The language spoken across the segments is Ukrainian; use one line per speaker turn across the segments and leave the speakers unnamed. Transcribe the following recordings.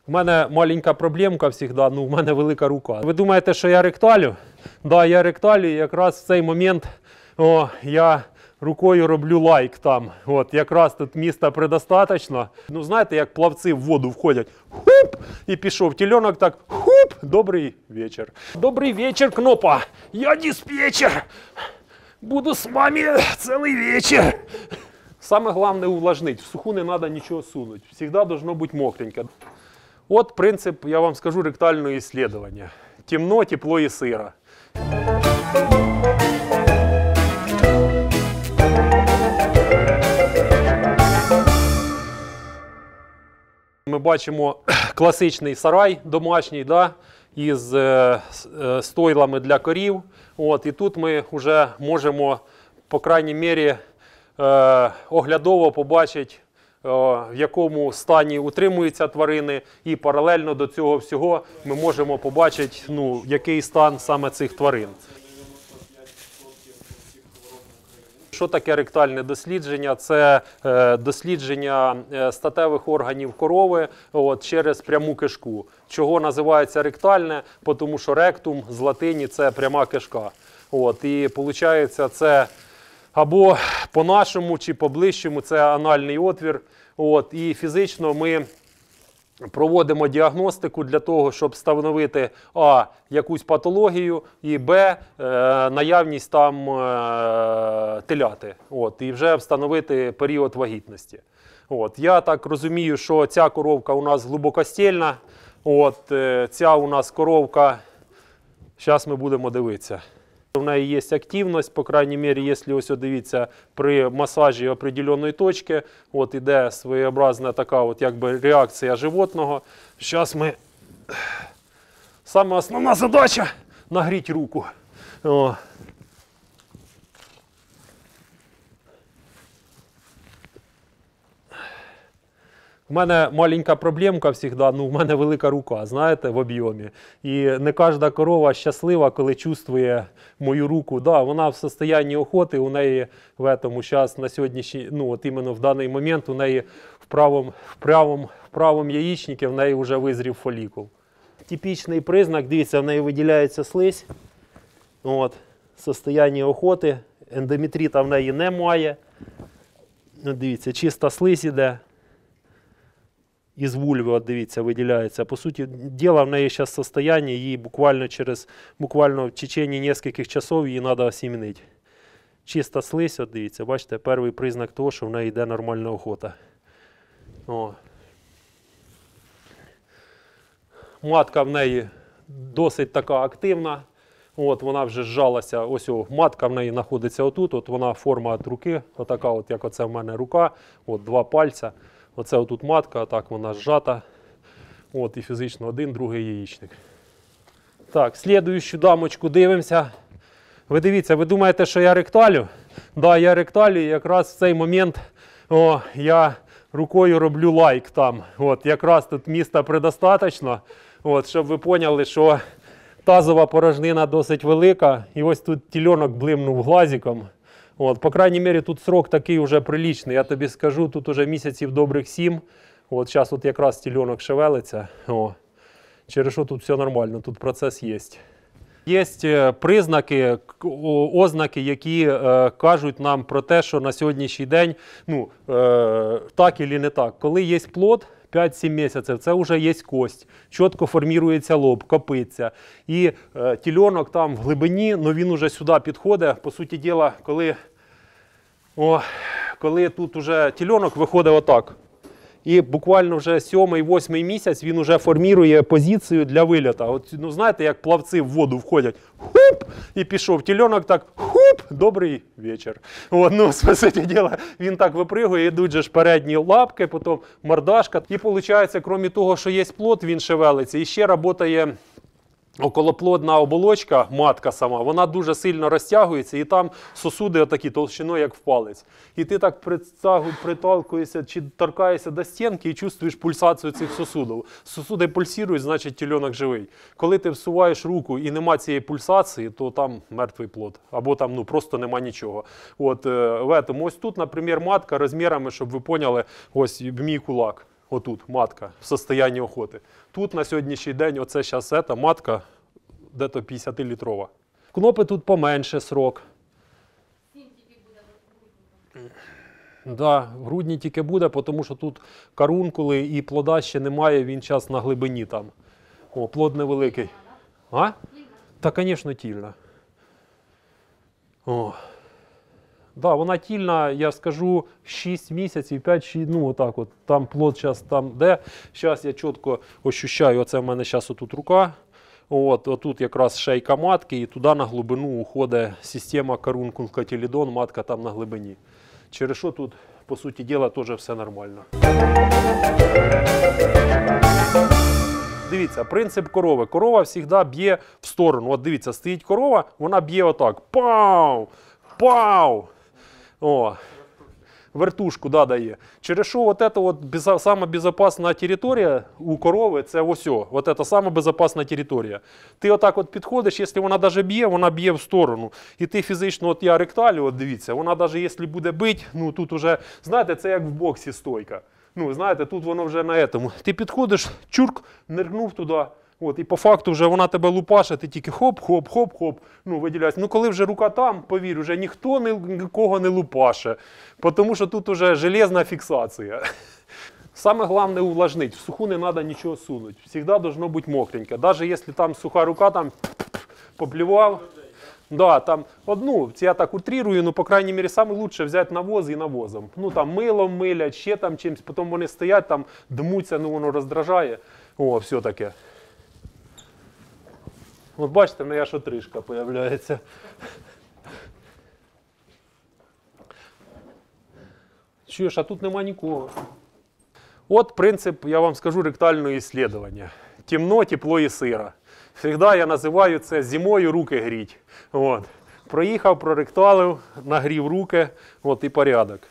У мене маленька проблемка завжди, ну, у мене велика рука. Ви думаєте, що я ректалю? Да, я ректалю, і якраз в цей момент я рукою роблю лайк там. От, якраз тут міста предостаточно. Ну, знаєте, як плавці в воду входять. Хуп! І пішов. Теленок так, хуп! Добрий вечір. Добрий вечір, Кнопа. Я диспетчер. Буду з вами цілий вечір. Саме головне увлажнити. В суху не треба нічого сунути. Всегда должно бути мокренько. От принцип, я вам скажу, ректального исследования. Темно, тепло и сыро. Ми бачимо класичний сарай домашній, да, із стойлами для корів. От, і тут ми вже можемо, по крайній мірі, оглядово побачити, в якому стані утримуються тварини, і паралельно до цього всього ми можемо побачити, ну, який стан саме цих тварин. Що таке ректальне дослідження? Це дослідження статевих органів корови через пряму кишку. Чого називається ректальне? Тому що ректум з латині – це пряма кишка. І виходить, це або по-нашому чи по-ближчому це анальний отвір. І фізично ми проводимо діагностику для того, щоб встановити а. якусь патологію і б. наявність там теляти. І вже встановити період вагітності. Я так розумію, що ця коровка у нас глибокостільна. Ця у нас коровка, зараз ми будемо дивитися. У неї є активність, по крайній мірі, якщо ось дивіться, при масажі определеної точки, іде своєобразна така якби реакція животного. Зараз ми, саме основна задача – нагріти руку. У мене маленька проблемка завжди, ну, у мене велика рука, знаєте, в об'ємі. І не кожна корова щаслива, коли чувствує мою руку. Да, вона в стані охоти, у неї в этому зараз, на сьогоднішній, ну, от іменно в даний момент, у неї в правому яєчнику в неї вже визрів фолікул. Типічний признак, дивіться, в неї виділяється слизь. В стані охоти, ендометрита в неї немає. Дивіться, чиста слизь іде. Із вульви, от дивіться, виділяється. По суті, діло в неї зараз состояние, її буквально в течение нескольких часов її треба осімінити. Чиста слизь, от дивіться, бачите, перший признак того, що в неї йде нормальна охота. Матка в неї досить така активна. Вона вже зжалася, ось матка в неї знаходиться отут, вона форма від руки, отака, як оце в мене рука, два пальця. Оце отут матка, так вона зжата. І фізично один, другий яєчник. Так, слідуючу дамочку дивимося. Ви дивіться, ви думаєте, що я ректалю? Да, я ректалю, і якраз в цей момент я рукою роблю лайк там. Якраз тут міста предостаточно, щоб ви поняли, що тазова порожнина досить велика. І ось тут теленок блимнув глазиком. По крайній мірі, тут срок такий вже приличний. Я тобі скажу, тут уже місяців добрих 7. Зараз якраз теленок шевелиться. Через що тут все нормально, тут процес є. Є признаки, ознаки, які кажуть нам про те, що на сьогоднішній день, ну, так або не так. Коли є плод, 5-7 місяців, це вже є кость, чітко формується лоб, копиться. І теленок там в глибині, але він вже сюди підходить. По суті діла, коли тут вже теленок виходить отак. І буквально вже 7-8 місяць він вже формує позицію для вильоту. Ну, знаєте, як плавці в воду входять. Хуп! І пішов. Теленок так, хуп! Добрий вечір. Ну, по суті діла, він так випригує, йдуть же ж передні лапки, потім мордашка. І виходить, крім того, що є плод, він шевелиться. І ще працює околоплодна оболочка, матка сама, вона дуже сильно розтягується, і там сосуди отакі толщиною, як в палець. І ти так приталкуєшся чи торкаєшся до стінки і чувствуєш пульсацію цих сосудів. Сосуди пульсують, значить теленок живий. Коли ти всуваєш руку і нема цієї пульсації, то там мертвий плод. Або там ну, просто нема нічого. Ось тут, наприклад, матка розмірами, щоб ви поняли, ось мій кулак. Отут матка в состоянні охоти. Тут на сьогоднішній день оце зараз матка де-то 50-літрова. Кнопи тут поменше срок. Да, в грудні тільки буде, тому що тут карункули і плода ще немає, він зараз на глибині там. О, плод невеликий. А? Та, звісно, тільна. О. Да, вона тільна, я скажу, 6 місяців, 5-6, ну отак от. Там плод зараз там де. Зараз я чітко ощущаю, оце в мене зараз отут рука. Отут якраз шейка матки і туди на глибину уходить система карункул-котилідон, матка там на глибині. Через що тут, по суті діла, теж все нормально. Дивіться, принцип корови. Корова завжди б'є в сторону. От дивіться, стоїть корова, вона б'є отак. Пау! Пау! О, вертушку, да, дає. Через що вот это вот сама безопасна територія у корови, це ось о. Вот это сама безопасна територія. Ти отак от підходиш, якщо вона навіть б'є, вона б'є в сторону. І ти фізично, от я ректалю, от дивіться, вона навіть якщо буде бити, ну тут уже, знаєте, це як в боксі стойка. Ну, знаєте, тут воно вже на этому. Ти підходиш, чурк, нирнув туди. От, і по факту вже вона тебе лупаше, ти тільки хоп-хоп-хоп-хоп, ну, виділяєшся. Ну, коли вже рука там, повір, вже ніхто нікого не лупаше, тому що тут вже железна фіксація. Саме головне увлажнити, в суху не треба нічого сунути, завжди должно бути мокреньке. Навіть якщо там суха рука, там поплівав, да, там одну, я так утрирую, ну, по крайній мірі, саме лучше взяти навоз і навозом. Ну, там милом милять, ще там чимось, потім вони стоять, там дмуться, ну, воно роздражає, о, все таке. От бачите, в неї аж отрижка з'являється. Чуєш, а тут нема нікого. От принцип, я вам скажу, ректального исследования. Темно, тепло і сиро. Всегда я називаю це зимою руки гріть. От. Проїхав, проректалив, нагрів руки, от і порядок.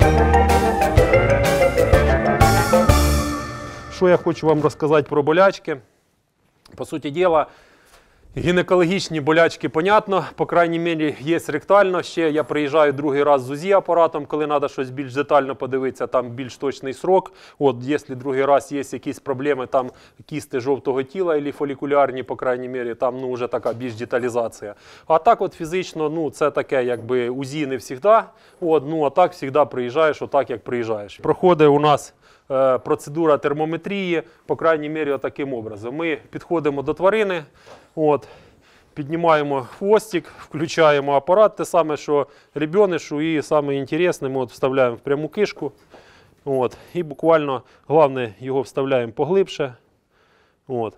Що я хочу вам розказати про болячки? По суті діла, гінекологічні болячки, понятно, по крайній мірі, є ректально ще. Я приїжджаю другий раз з УЗІ-апаратом, коли треба щось більш детально подивитися, там більш точний срок. От, якщо другий раз є якісь проблеми, там кісти жовтого тіла або фолікулярні, по крайній мірі, там ну, вже така більш деталізація. А так от фізично, ну, це таке, якби УЗІ не завжди, от, ну, а так завжди приїжджаєш, отак, як приїжджаєш. Проходить у нас процедура термометрії, по крайній мірі, таким образом. Ми підходимо до тварини, от, піднімаємо хвостик, включаємо апарат, те саме, що ребенишу, і саме інтересне, ми от вставляємо в пряму кишку, от, і буквально, головне, його вставляємо поглибше. От.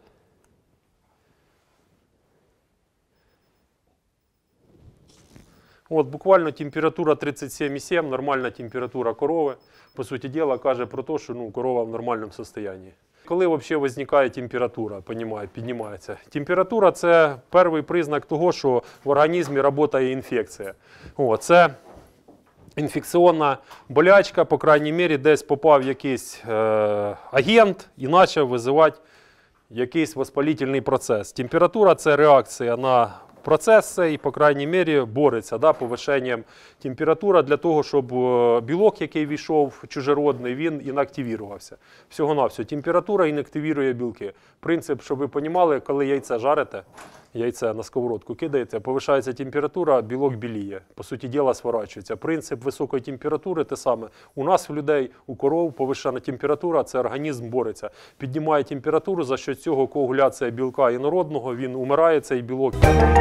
От, буквально температура 37,7, нормальна температура корови. По суті діла, каже про те, що ну, корова в нормальному стані. Коли взагалі виникає температура, піднімається? Температура – це перший признак того, що в організмі працює інфекція. О, це інфекційна болячка, по крайній мірі, десь попав якийсь агент і почав визивати якийсь воспалительний процес. Температура – це реакція на процес цей, по крайній мірі, бореться, да, повишенням температури для того, щоб білок, який війшов чужеродний, він інактивувався. Всього-навсього. Температура інактивує білки. Принцип, щоб ви розуміли, коли яйце жарите, яйце на сковородку кидаєте, повишається температура, білок біліє. По суті діла, сворачується. Принцип високої температури те саме. У нас, в людей, у коров повишена температура, це організм бореться. Піднімає температуру, за що цього коагуляція білка інородного, він умирає, цей білок.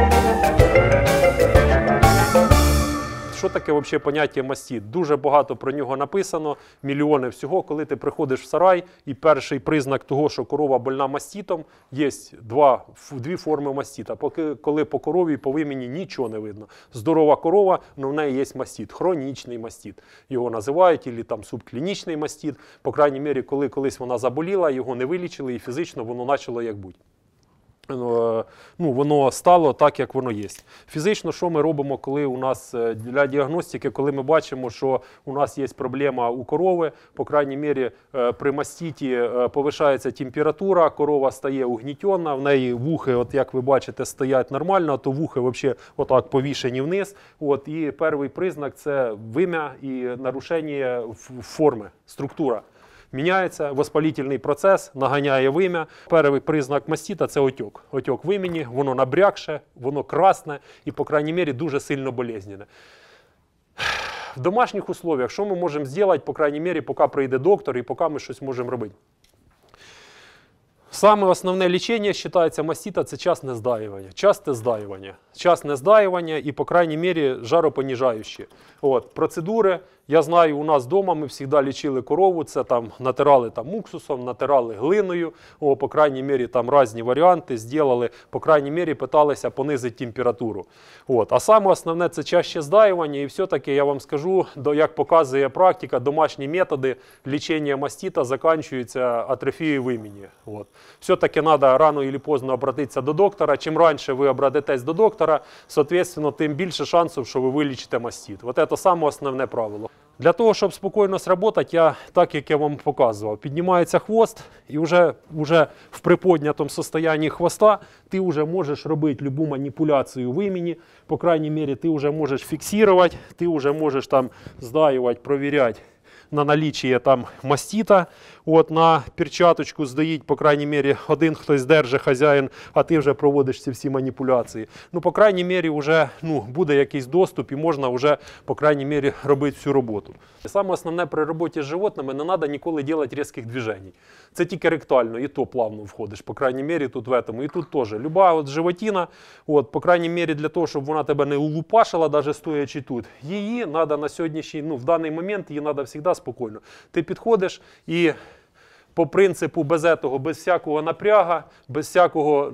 Що таке взагалі поняття мастит? Дуже багато про нього написано, мільйони всього. Коли ти приходиш в сарай, і перший признак того, що корова больна маститом, є дві форми мастита. Коли по корові, по вимені нічого не видно. Здорова корова, але в неї є мастит, хронічний мастит. Його називають, або там субклінічний мастит. По крайній мірі, коли колись вона заболіла, його не вилічили і фізично воно почало як бути. Ну, воно стало так, як воно є. Фізично, що ми робимо, коли у нас для діагностики, коли ми бачимо, що у нас є проблема у корови, по крайній мірі при маститі повишається температура, корова стає угнітена, в неї вухи, от як ви бачите, стоять нормально, то вухи взагалі отак повішені вниз. От, і перший признак – це вим'я і нарушення форми, структура. міняється, воспалительний процес, наганяє вим'я. Перший признак мастита – це отек. Отек в імені, воно набрякше, воно красне і, по крайній мірі, дуже сильно болезненне. В домашніх условиях що ми можемо зробити, по крайній мірі, поки прийде доктор і поки ми щось можемо робити? Саме основне лічення, вважається, мастита – це часте здаювання. Часте здаювання і, по крайній мірі, жаропоніжаючі. От, процедури, я знаю, у нас вдома ми завжди лічили корову, це там натирали там уксусом, натирали глиною, по крайній мірі там різні варіанти зробили, по крайній мірі питалися понизити температуру. От, а саме основне – це чаще здаювання і все-таки, я вам скажу, як показує практика, домашні методи лічення мастита закінчуються атрофією вимені. От. Все-таки треба рано чи пізно обратитися до доктора. Чим раніше ви обратитесь до доктора, соответственно, тим більше шансів, що ви вилічите мастит. От це саме основне правило. Для того, щоб спокійно сработати, я, так як я вам показував, піднімається хвост і вже в приподнятому стані хвоста ти вже можеш робити будь-яку маніпуляцію в імені. По крайній мірі, ти вже можеш фіксувати, ти вже можеш там здаювати, провіряти на наличие там мастита, от на перчаточку здаїть, по крайній мірі, один хтось держить, хазяїн, а ти вже проводиш ці всі маніпуляції. Ну, по крайній мірі, вже буде якийсь доступ і можна вже, по крайній мірі, робити всю роботу. Саме основне при роботі з животними, не треба ніколи робити різких движень. Це тільки ректально, і то плавно входиш, по крайній мірі, тут в цьому. І тут теж. Люба от животина, от, по крайній мірі, для того, щоб вона тебе не улупашила, навіть стоячи тут, її треба на сьогоднішній, в даний момент, її треба завжди спокійно. Ти підходиш і по принципу без всякого напряга, без всякого,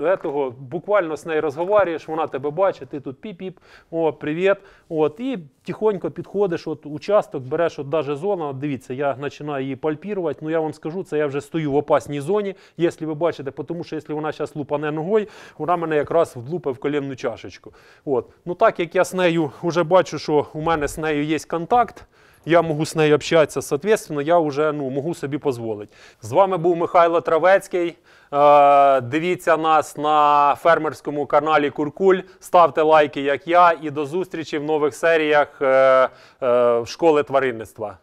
буквально з нею розговорюєш, вона тебе бачить, ти тут піп-піп, о, привіт, от, і тихонько підходиш, от, участок, береш, от, даже зону, от, дивіться, я починаю її пальпірувати, я вам скажу, це я вже стою в опасній зоні, якщо ви бачите, тому що якщо вона зараз лупане ногою, вона мене якраз влупить в колінну чашечку. От. Ну так як я з нею вже бачу, що у мене з нею є контакт, я можу з нею общатися, соответственно, я вже можу собі дозволити. З вами був Михайло Травецький. Дивіться нас на фермерському каналі Куркуль, ставте лайки, як я, і до зустрічі в нових серіях школи тваринництва.